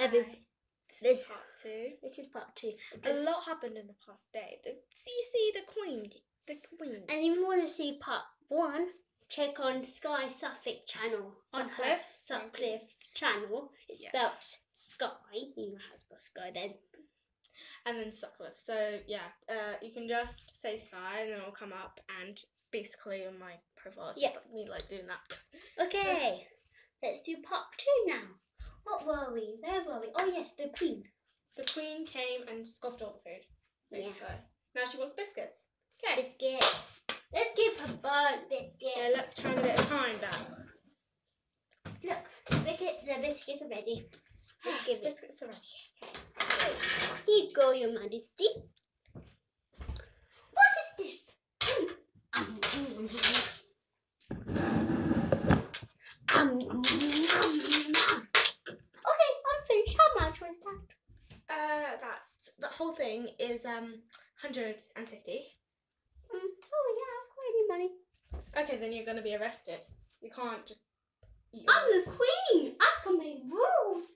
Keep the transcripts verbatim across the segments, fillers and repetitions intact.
Every, This this, is part two. this is part two. A lot happened in the past day. The C C, the Queen, the Queen. And if you want to see part one, check on Sky Suffolk channel. On her Sutcliffe. Sutcliffe channel. It's Yeah. spelt Sky. You know how to spell Sky then. And then Sutcliffe. So yeah, uh, you can just say Sky and then it'll come up, and basically on my profile it's just Yeah. like me like doing that. Okay, let's do part two now. What were we? Where were we? Oh yes, the Queen. The Queen came and scoffed all the food. Yeah. Basically. Now she wants biscuits. Okay. Biscuit. Let's give her burnt biscuits. Yeah, let's turn a bit of time back. Look, biscuit, the biscuits are ready. Let's give it. Biscuits are ready. Here you go, Your Majesty. What is this? Um, um, um, um. Okay, I'm finished. How much was that? Uh, that the whole thing is um one hundred fifty. Um, sorry, I haven't got any money. Okay, then you're gonna be arrested. You can't just. Eat I'm the Queen. I can make rules.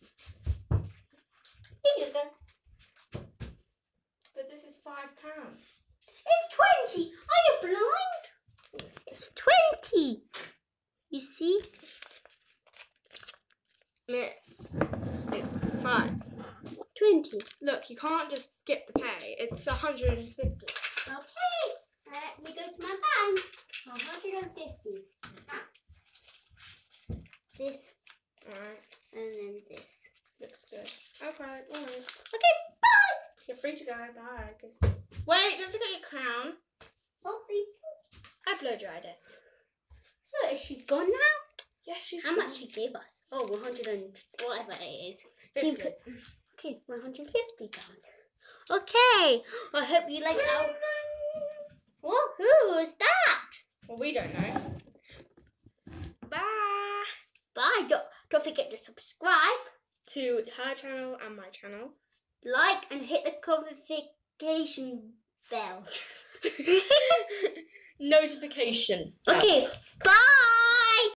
Here you go. But this is five pounds. It's twenty. Are you blind? It's twenty. You see? Miss, it's five. Twenty. Look, you can't just skip the pay. It's one hundred fifty. Okay. Let me go to my bank. one hundred fifty. Ah. This Alright, and then this. looks good. Okay, alright. Okay, bye. You're free to go. Bye. Wait, don't forget your crown. Oh, thank you. I blow dried it. So is she gone now? Yeah, she's How gone. much she gave us? Oh, one hundred and whatever it is. fifty. Okay, one hundred fifty pounds. Okay, I hope you like our. Oh, who was that? Well, we don't know. Bye. Bye. Don't, don't forget to subscribe, To her channel and my channel. like, and hit the notification bell. Notification. Okay, bye.